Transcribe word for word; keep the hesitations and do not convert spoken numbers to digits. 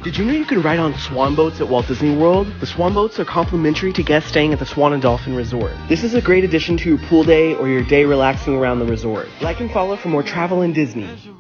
Did you know you can ride on Swan boats at Walt Disney World? The Swan boats are complimentary to guests staying at the Swan and Dolphin Resort. This is a great addition to your pool day or your day relaxing around the resort. Like and follow for more travel in Disney.